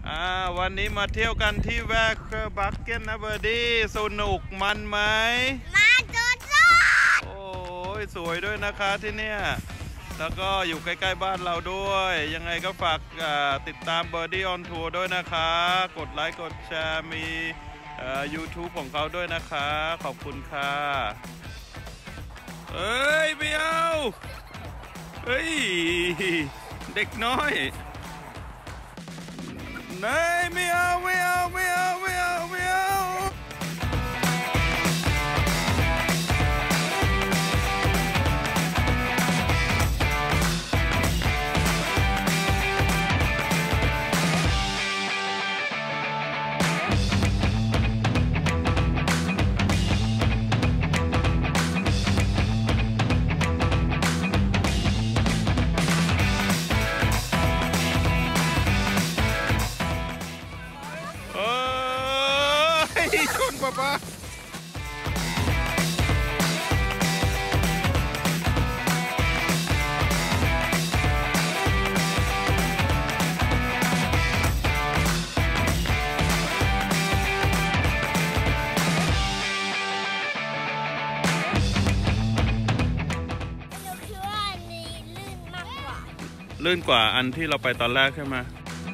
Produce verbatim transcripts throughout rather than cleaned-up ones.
อ่าวันนี้มาเที่ยวกันที่แวกบักเก็ตนะเบอร์ดี้สนุกมันไหมมาจุดๆโอ้ยสวยด้วยนะคะที่เนี่ยแล้วก็อยู่ใกล้ๆบ้านเราด้วยยังไงก็ฝากติดตามเบอร์ดี้ออนทัวร์ด้วยนะคะกดไลค์กดแชร์มียูทูบของเขาด้วยนะคะขอบคุณค่ะเอ้ยไม่เอาเฮ้ยเด็กน้อยนายไม่เอาไม่เอาไม่เอาไม่เอาไม่เอาชนป๊าป๊าลื่นกว่าอันที่เราไปตอนแรกใช่ไหม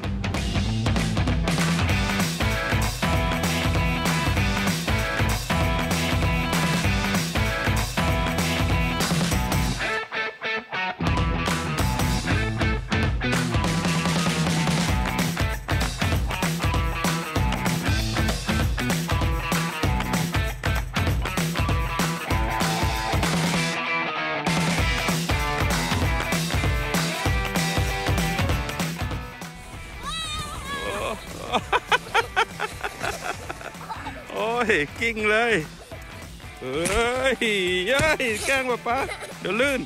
โอ้ยกิ้งเลยเฮ้ยยัยแกล้งป๊าป๊าเดี๋ยวลื่น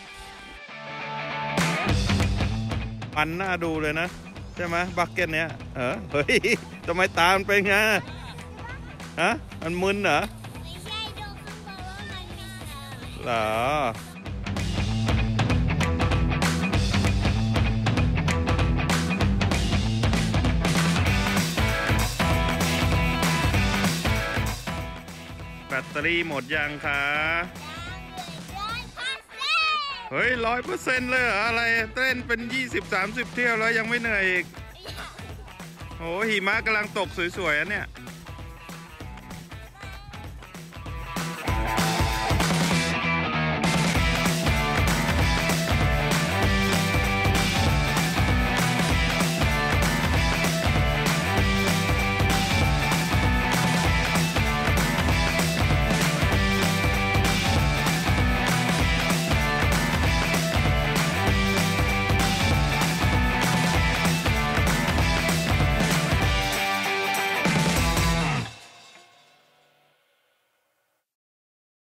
มันน่าดูเลยนะใช่ไหมบักเก็ตเนี้ยเออเฮ้ยทำไมตามันเป็นไงฮะมันมึนเหรอไม่ใช่ดูข้างบนว่ามันมีเหรอแบตเตอรี่หมดยังคะเฮ้ยร้อยเปอร์เซ็นต์เลยเหรออะไรเต้นเป็นยี่สิบสามสิบเที่ยวแล้วยังไม่เหนื่อยอีกโอ้หิมะกำลังตกสวยๆอ่ะเนี่ย